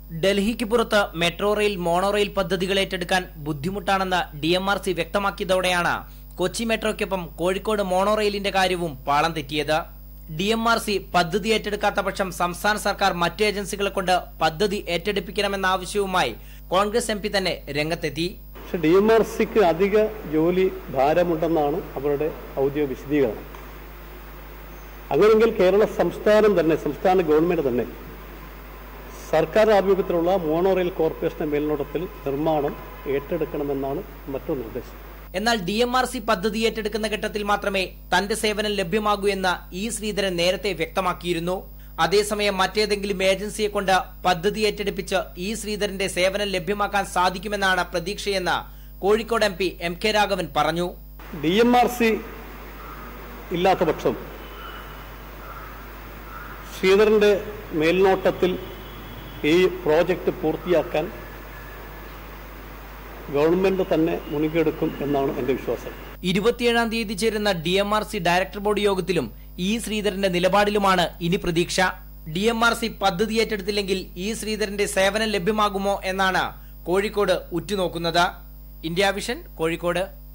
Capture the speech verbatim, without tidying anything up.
ഡൽഹിക്ക് പുറത്ത് metro rail mono rail പദ്ധതികൾ ഏറ്റെടുക്കാൻ ബുദ്ധിമുട്ടാണെന്ന് ഡി എം ആർ സി വ്യക്തമാക്കിയതോടെയാണ് കൊച്ചി മെട്രോയ്ക്കൊപ്പം കോഴിക്കോട് മോണോ റെയിലിന്റെ കാര്യവും പാളം തെറ്റിയത്. ഡി എം ആർ സി പദ്ധതി ഏറ്റെടുക്കാത്ത പക്ഷം സംസ്ഥാന സർക്കാർ മറ്റു ഏജൻസികളെ കൊണ്ട് പദ്ധതി ഏറ്റെടുപ്പിക്കണമെന്ന ആവശ്യവുമായി കോൺഗ്രസ് എം പി തന്നെ രംഗത്തെത്തി. പക്ഷെ ഡി എം ആർ സിക്ക് അധിക ജോലി ഭാരമുണ്ടെന്നാണ് അവരുടെ ഔദ്യോഗിക വിശദീകരണം. അങ്ങനെയെങ്കിൽ കേരള സംസ്ഥാനം തന്നെ സംസ്ഥാന ഗവൺമെന്റ് തന്നെ സർക്കാർ ആഭിമുഖ്യത്തിലുള്ള മോണോ റെയിൽ കോർപ്പറേഷന്റെ മേൽനോട്ടത്തിൽ നിർമ്മാണം ഏറ്റെടുക്കണമെന്നാണ് മറ്റൊരു നിർദ്ദേശം. എന്നാൽ ഡി എം ആർ സി പദ്ധതി ഏറ്റെടുക്കുന്ന ഘട്ടത്തിൽ മാത്രമേ തന്റെ സേവനം ലഭ്യമാകൂ എന്ന് ഇ ശ്രീധരൻ നേരത്തെ വ്യക്തമാക്കിയിരുന്നു. അതേസമയം മറ്റേതെങ്കിലും ഏജൻസിയെ കൊണ്ട് പദ്ധതി ഏറ്റെടുപ്പിച്ച് ഇ ശ്രീധരന്റെ സേവനം ലഭ്യമാക്കാൻ സാധിക്കുമെന്നാണ് പ്രതീക്ഷയെന്ന് Kozhikode M P M K Raghavan പറഞ്ഞു. ഡി എം ആർ സി ഇല്ലാത്ത പക്ഷം ശ്രീധരന്റെ മേൽനോട്ടത്തിൽ ഈ പ്രോജക്റ്റ് പൂർത്തിയാക്കാൻ ഗവൺമെന്റ് തന്നെ മുൻകൈയെടുക്കും എന്നാണ് എന്റെ വിശ്വാസം. ഇരുപത്തിയേഴാം തീയതി ചേരുന്ന D M R C director board യോഗത്തിലും ഇ ശ്രീധരന്റെ നിലപാടിലുമാണ് ഇനി പ്രതീക്ഷ. ഡി എം ആർ സി പദ്ധതി ഏറ്റെടുത്തില്ലെങ്കിൽ ഇ ശ്രീധരന്റെ സേവനം ലഭ്യമാകുമോ എന്നാണ് കോഴിക്കോട് ഉറ്റുനോക്കുന്നത്. India vision, Kozhikode.